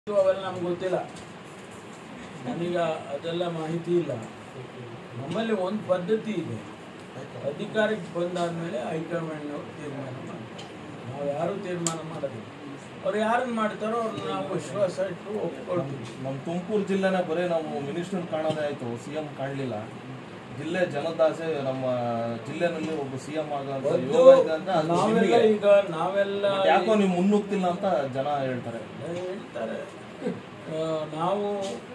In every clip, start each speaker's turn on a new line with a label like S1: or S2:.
S1: ಅವೆಲ್ಲ ನಮ್ಗೆ ಗೊತ್ತಿಲ್ಲ, ನನಗ ಅದೆಲ್ಲ ಮಾಹಿತಿ ಇಲ್ಲ. ನಮ್ಮಲ್ಲಿ ಒಂದು ಪದ್ಧತಿ ಇದೆ, ಅಧಿಕಾರಕ್ಕೆ ಬಂದಾದ್ಮೇಲೆ ಹೈಕಮಾಂಡ್ನವರು ತೀರ್ಮಾನ ಮಾಡ್ತಾರೆ, ನಾವು ಯಾರು ತೀರ್ಮಾನ ಮಾಡೋದಿಲ್ಲ. ಅವ್ರು ಯಾರನ್ನು ಮಾಡ್ತಾರೋ ಅವ್ರನ್ನ ನಾವು ವಿಶ್ವಾಸ ಇಟ್ಟು ಒಪ್ಕೊಳ್ತೀವಿ.
S2: ನಮ್ಮ ತುಮಕೂರು ಜಿಲ್ಲೆನ ಬರೀ ನಾವು ಮಿನಿಸ್ಟರ್ ಕಾಣೋದೇ ಆಯಿತು, CM ಕಾಣಲಿಲ್ಲ. ಜಿಲ್ಲೆ ಜನದಾಸೆ ನಮ್ಮ ಜಿಲ್ಲೆನಲ್ಲಿ ಒಬ್ಬ CM ಆಗೋಂಥ ಯೋಗ ಇದೆ ಅಂತ
S1: ಈಗ ನಾವೆಲ್ಲ
S2: ಯಾಕೋ ನೀವು ಮುನ್ನುಗ್ತಿಲ್ಲ ಅಂತ ಜನ ಹೇಳ್ತಾರೆ.
S1: ನಾವು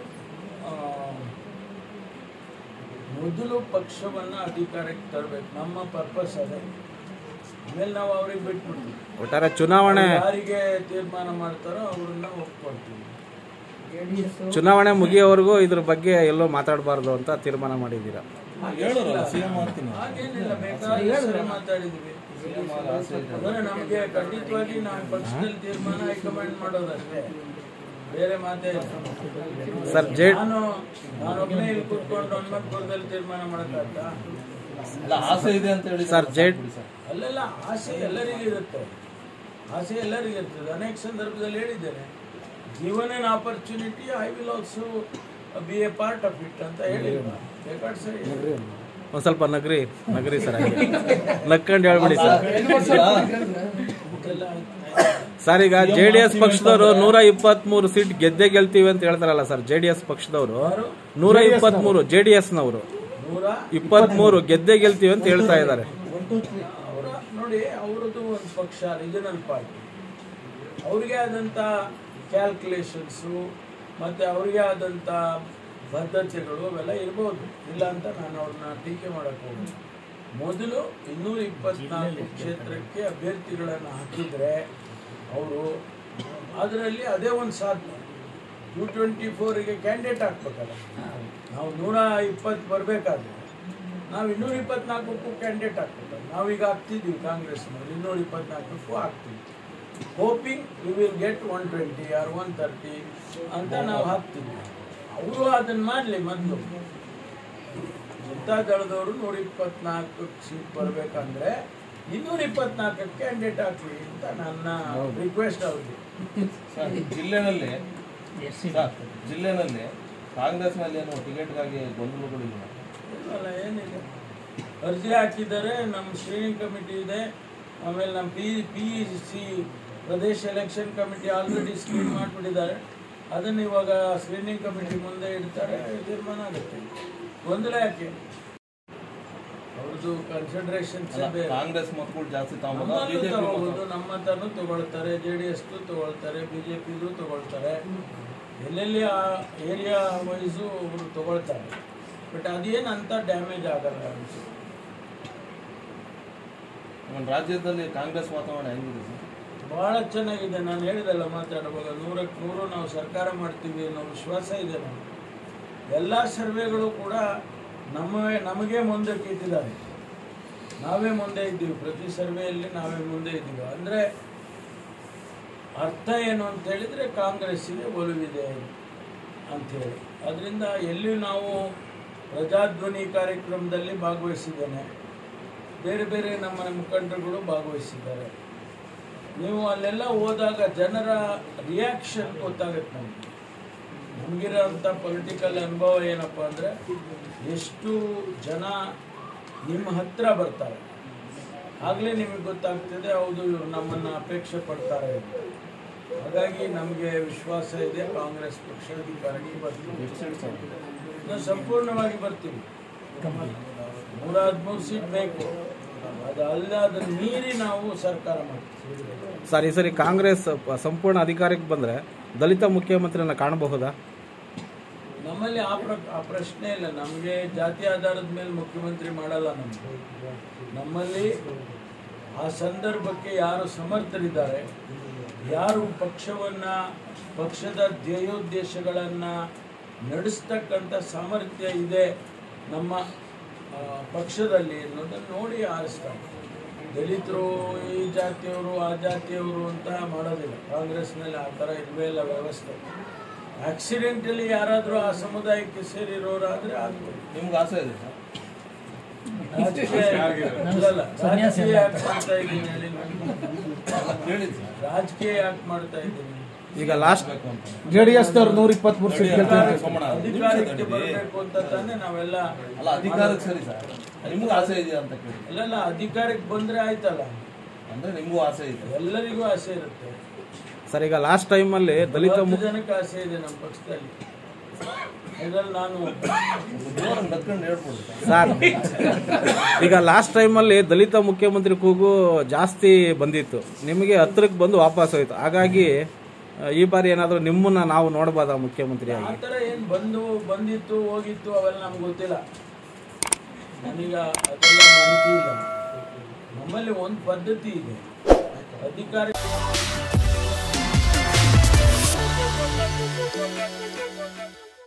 S1: ಮೊದಲು ಪಕ್ಷವನ್ನು ಅಧಿಕಾರಕ್ಕೆ ತರಬೇಕು, ನಮ್ಮ ಪರ್ಪಸ್ ಅದೇ. ಆಮೇಲೆ ನಾವು ಅವ್ರಿಗೆ ಬಿಟ್ಬಿಡ್ತೀವಿ.
S3: ಒಟ್ಟಾರೆ ಚುನಾವಣೆ
S1: ಯಾರಿಗೆ ತೀರ್ಮಾನ ಮಾಡ್ತಾರೋ ಅವ್ರನ್ನ ಒಪ್ಕೊಳ್ತೀವಿ.
S3: ಚುನಾವಣೆ ಮುಗಿಯೋವರೆಗೂ ಇದ್ರ ಬಗ್ಗೆ ಎಲ್ಲೋ ಮಾತಾಡಬಾರ್ದು ಅಂತ ತೀರ್ಮಾನ ಮಾಡಿದ್ದೀರಾ?
S2: ಹೇಳೋರಲ್ಲ CM ಮಾಡ್ತೀನಿ
S1: ಹಾಗೇನಿಲ್ಲ, ಬೇಕಾದ್ರೆ ಮಾತಾಡಿದ್ವಿ. ಅಂದ್ರೆ ನಮಗೆ ಖಂಡಿತವಾಗಿ ನಾವು ಪಕ್ಷದಲ್ಲಿ ತೀರ್ಮಾನ ಹೈಕಮಾಂಡ್ ಮಾಡೋದಷ್ಟೇ, ಬೇರೆ ಮಾತೇ ಇಲ್ಲ.
S3: ಸರ್
S1: ನಾನೊಬ್ಬನೇ ಇಲ್ಲಿ ಕೂತ್ಕೊಂಡು ಹನುಮಂತಪುರದಲ್ಲಿ ತೀರ್ಮಾನ ಮಾಡಕ್ಕಾಗ್ತಾ?
S2: ಆಸೆ ಇದೆ ಅಂತ ಹೇಳಿ
S3: ಸರ್
S1: ಅಲ್ಲೆಲ್ಲ ಆಸೆ ಎಲ್ಲರಿಗೂ ಇರುತ್ತೆ, ಆಸೆ ಎಲ್ಲರಿಗೂ ಇರ್ತದೆ. ಅನೇಕ ಸಂದರ್ಭದಲ್ಲಿ ಹೇಳಿದ್ದೇನೆ, given an opportunity I will also be a part of it ಅಂತ ಹೇಳಿ. ಬೇಕಾದ್ರೆ ಸರಿ
S3: ಒಂದ್ ಸ್ವಲ್ಪ ನಗರಿ ಸರ್, ನಕ್ಕೊಂಡು ಹೇಳ್ಬಿಡಿ ಸರ್. ಸರ್ ಈಗ JDS ಪಕ್ಷದವರು 123 ಸೀಟ್ ಗೆಲ್ತೀವಿ ಅಂತ ಹೇಳ್ತಾರಲ್ಲ ಸರ್. JDS ಪಕ್ಷದವರು 123, JDS ನವರು 123 ಗೆಲ್ತೀವಿ ಅಂತ ಹೇಳ್ತಾ ಇದ್ದಾರೆ.
S1: ನೋಡಿ, ಅವರದ್ದು ಒಂದು ಪಕ್ಷ ರೀಜನಲ್ ಪಾರ್ಟಿ, ಅವ್ರಿಗೆ ಆದಂತ ಕ್ಯಾಲ್ಕುಲೇಷನ್ಸು ಮತ್ತೆ ಅವ್ರಿಗೆ ಆದಂತ ಬದ್ಧತೆಗಳು ಅವೆಲ್ಲ ಇರ್ಬೋದು, ಇಲ್ಲ ಅಂತ ನಾನು ಅವ್ರನ್ನ ಟೀಕೆ ಮಾಡಕ್ ಹೋಗಿ. ಮೊದಲು 224 ಕ್ಷೇತ್ರಕ್ಕೆ ಅಭ್ಯರ್ಥಿಗಳನ್ನು ಹಾಕಿದ್ರೆ ಅವರು ಅದರಲ್ಲಿ ಅದೇ ಒಂದು ಸಾಧನೆ. 224ಗೆ ಕ್ಯಾಂಡಿಡೇಟ್ ಹಾಕ್ಬೇಕಲ್ಲ, ನಾವು 120 ಬರಬೇಕಾದ್ರೆ ನಾವು 224ಕ್ಕೂ ಕ್ಯಾಂಡಿಡೇಟ್ ಹಾಕ್ಬೇಕಲ್ಲ. ನಾವೀಗ ಹಾಕ್ತಿದ್ದೀವಿ, ಕಾಂಗ್ರೆಸ್ನವ್ರು 224ಕ್ಕೂ ಹಾಕ್ತೀವಿ, hoping we will get 120 or 130 ಅಂತ ನಾವು ಹಾಕ್ತೀವಿ. ಅವರು ಅದನ್ನ ಮಾಡಲಿ. ಮೊದಲು ಜನತಾ ದಳದವರು 124 ಸೀಟ್ ಬರಬೇಕಂದ್ರೆ 224 ಕ್ಯಾಂಡಿಡೇಟ್ ಹಾಕಿ ಅಂತ ನನ್ನ ರಿಕ್ವೆಸ್ಟ್ ಅವ್ರಿಗೆ.
S2: ಜಿಲ್ಲೆನಲ್ಲಿ ಕಾಂಗ್ರೆಸ್ನಲ್ಲಿ ಏನು ಟಿಕೆಟ್ಗಾಗಿ ಗೊಂದಲಗಳಿಲ್ಲ?
S1: ಇಲ್ವಲ್ಲ, ಏನಿದೆ, ಅರ್ಜಿ ಹಾಕಿದ್ದಾರೆ, ನಮ್ಮ ಸ್ಕ್ರೀನಿಂಗ್ ಕಮಿಟಿ ಇದೆ. ಆಮೇಲೆ ನಮ್ಮ PEC ಪ್ರದೇಶ ಎಲೆಕ್ಷನ್ ಕಮಿಟಿ ಆಲ್ರೆಡಿ ಸ್ಕ್ರೀನ್ ಮಾಡಿಬಿಟ್ಟಿದ್ದಾರೆ. ಅದನ್ನು ಇವಾಗ ಸ್ಕ್ರೀನಿಂಗ್ ಕಮಿಟಿ ಮುಂದೆ ಇಡ್ತಾರೆ, ತೀರ್ಮಾನ ಆಗುತ್ತೆ. ಗೊಂದಲ ಯಾಕೆ? ಅವ್ರದ್ದು ಕನ್ಸಿಡರೇಷನ್ಸ್
S2: ಕಾಂಗ್ರೆಸ್ ಮತಗಳು ಜಾಸ್ತಿ
S1: ತಗೋಬಹುದು, ನಮ್ಮ ಹತ್ರನೂ ತಗೊಳ್ತಾರೆ, JDS ತಗೊಳ್ತಾರೆ, BJPದು ತಗೊಳ್ತಾರೆ, ಎಲ್ಲೆಲ್ಲಿ ಆ ಏರಿಯಾ ವೈಸು ಅವರು ತಗೊಳ್ತಾರೆ. ಬಟ್ ಅದೇನು ಅಂತ ಡ್ಯಾಮೇಜ್ ಆಗಲ್ಲ ಅನ್ಸುತ್ತೆ.
S2: ರಾಜ್ಯದಲ್ಲಿ ಕಾಂಗ್ರೆಸ್ ವಾತಾವರಣ ಹೆಂಗಿದೆ ಸರ್?
S1: ಬಹಳ ಚೆನ್ನಾಗಿದೆ. ನಾನು ಹೇಳಿದೆಲ್ಲ ಮಾತಾಡುವಾಗ 100ಕ್ಕೆ 100 ನಾವು ಸರ್ಕಾರ ಮಾಡ್ತೀವಿ ಅನ್ನೋ ವಿಶ್ವಾಸ ಇದೆ. ನಾವು ಎಲ್ಲ ಸರ್ವೆಗಳು ಕೂಡ ನಮಗೆ ಮುಂದಕ್ಕೆ ಇಟ್ಟಿದ್ದಾರೆ, ನಾವೇ ಮುಂದೆ ಇದ್ದೀವಿ. ಪ್ರತಿ ಸರ್ವೆಯಲ್ಲಿ ನಾವೇ ಮುಂದೆ ಇದ್ದೀವಿ. ಅಂದರೆ ಅರ್ಥ ಏನು ಅಂತ ಹೇಳಿದರೆ ಕಾಂಗ್ರೆಸ್ಸಿಗೆ ಒಲವಿದೆ ಅಂಥೇಳಿ. ಅದರಿಂದ ಎಲ್ಲಿ ನಾವು ಪ್ರಜಾಧ್ವನಿ ಕಾರ್ಯಕ್ರಮದಲ್ಲಿ ಭಾಗವಹಿಸಿದ್ದೇನೆ, ಬೇರೆ ಬೇರೆ ನಮ್ಮ ಮುಖಂಡರುಗಳು ಭಾಗವಹಿಸಿದ್ದಾರೆ. ನೀವು ಅಲ್ಲೆಲ್ಲ ಹೋದಾಗ ಜನರ ರಿಯಾಕ್ಷನ್ ಗೊತ್ತಾಗುತ್ತೆ. ನಮಗಿರೋಂಥ ಪೊಲಿಟಿಕಲ್ ಅನುಭವ ಏನಪ್ಪ ಅಂದರೆ, ಎಷ್ಟು ಜನ ನಿಮ್ಮ ಹತ್ರ ಬರ್ತಾರೆ, ಆಗಲೇ ನಿಮಗೆ ಗೊತ್ತಾಗ್ತದೆ ಹೌದು ಇವರು ನಮ್ಮನ್ನು ಅಪೇಕ್ಷೆ ಪಡ್ತಾರೆ. ಹಾಗಾಗಿ ನಮಗೆ ವಿಶ್ವಾಸ ಇದೆ, ಕಾಂಗ್ರೆಸ್ ಪಕ್ಷ ಅಧಿಕಾರಕ್ಕೆ ಬರ್ತೀವಿ, ನಾವು ಸಂಪೂರ್ಣವಾಗಿ ಬರ್ತೀವಿ. 113 ಸೀಟ್ ಬೇಕು, ಅದಲ್ಲ ಅದನ್ನು ಮೀರಿ ನಾವು ಸರ್ಕಾರ ಮಾಡ್ತೀವಿ.
S3: ಸರ್, ಈ ಸರಿ ಕಾಂಗ್ರೆಸ್ ಸಂಪೂರ್ಣ ಅಧಿಕಾರಕ್ಕೆ ಬಂದರೆ ದಲಿತ ಮುಖ್ಯಮಂತ್ರಿಯನ್ನ ಕಾಣಬಹುದಾ?
S1: ನಮ್ಮಲ್ಲಿ ಆ ಪ್ರಶ್ನೆ ಇಲ್ಲ. ನಮಗೆ ಜಾತಿ ಆಧಾರದ ಮೇಲೆ ಮುಖ್ಯಮಂತ್ರಿ ಮಾಡಲ್ಲ. ನಮ್ಮಲ್ಲಿ ಆ ಸಂದರ್ಭಕ್ಕೆ ಯಾರು ಸಮರ್ಥರಿದ್ದಾರೆ, ಯಾರು ಪಕ್ಷದ ಧ್ಯೇಯೋದ್ದೇಶಗಳನ್ನು ನಡೆಸ್ತಕ್ಕಂಥ ಸಾಮರ್ಥ್ಯ ಇದೆ ನಮ್ಮ ಪಕ್ಷದಲ್ಲಿ ಅನ್ನೋದನ್ನು ನೋಡಿ ಆರಿಸ್ತಾರೆ. ದಲಿತರು ಈ ಜಾತಿಯವರು ಆ ಜಾತಿಯವರು ಅಂತ ಮಾಡೋದಿಲ್ಲ. ಕಾಂಗ್ರೆಸ್ನಲ್ಲಿ ಆ ಥರ ಇಲ್ವೇ ಇಲ್ಲ ವ್ಯವಸ್ಥೆ. ಆಕ್ಸಿಡೆಂಟಲಿ ಯಾರಾದರೂ ಆ ಸಮುದಾಯಕ್ಕೆ ಸೇರಿರೋರಾದರೆ ಆಗ್ಬೋದು.
S2: ನಿಮ್ಗೆ ಆಸೆ ಇದೆ ಸರ್?
S1: ರಾಜಕೀಯ ಯಾಕೆ ಮಾಡ್ತಾ ಇದ್ದೀನಿ ಹೇಳಿ? ರಾಜಕೀಯ ಯಾಕೆ ಮಾಡ್ತಾ ಇದ್ದೀನಿ?
S3: ಈಗ ಲಾಸ್ಟ್
S4: JDS ದವ್ರು 123 ಸೀಟ್ ಗೆಲ್ತಾರೆ.
S1: ಅಧಿಕಾರಕ್ಕೆ ಬರಬೇಕು ಅಂತ ತಾನೇ ನಾವೆಲ್ಲ.
S2: ಅಲ್ಲ ಅಧಿಕಾರಕ್ಕೆ ಸರಿ ಸರ್, ನಿಮ್ಗೂ ಆಸೆ ಇದೆಯಾ ಅಂತ ಕೇಳಿ.
S1: ಅಲ್ಲ ಅಧಿಕಾರಕ್ಕೆ ಬಂದ್ರೆ ಆಯ್ತಲ್ಲ,
S2: ಅಂದ್ರೆ ನಿಮ್ಗೂ ಆಸೆ ಇದೆ,
S1: ಎಲ್ಲರಿಗೂ ಆಸೆ ಇರುತ್ತೆ
S3: ಸರ್. ಈಗ ಲಾಸ್ಟ್ ಟೈಮ್ ಅಲ್ಲಿ ದಲಿತ
S1: 10 ಜನಕ್ಕೆ ಆಸೆ ಇದೆ ನಮ್ಮ ಪಕ್ಷದಲ್ಲಿ. ಇದ್ರಲ್ಲಿ ನಾನು
S2: ನಡ್ಕೊಂಡು ಹೇಳ್ಬೋದು
S3: ಸರ್. ಈಗ ಲಾಸ್ಟ್ ಟೈಮ್ ಅಲ್ಲಿ ದಲಿತ ಮುಖ್ಯಮಂತ್ರಿ ಕೂಗು ಜಾಸ್ತಿ ಬಂದಿತ್ತು, ನಿಮಗೆ ಹತ್ರಕ್ಕೆ ಬಂದು ವಾಪಸ್ ಹೋಯ್ತು. ಹಾಗಾಗಿ ಈ ಬಾರಿ ಏನಾದ್ರು ನಿಮ್ಮನ್ನ ನಾವು ನೋಡಬಹುದಾ ಮುಖ್ಯಮಂತ್ರಿ
S1: ಆ
S3: ಆಗಿ?
S1: ಥರ ಏನು ಬಂದಿತ್ತು ಹೋಗಿತ್ತು ಅವೆಲ್ಲ ನಮ್ಗೆ ಗೊತ್ತಿಲ್ಲ. ನನಗ ಅದೆಲ್ಲ ಮಾಹಿತಿ ಇಲ್ಲ. ನಮ್ಮಲ್ಲಿ ಒಂದು ಪದ್ಧತಿ ಇದೆ, ಅಧಿಕಾರ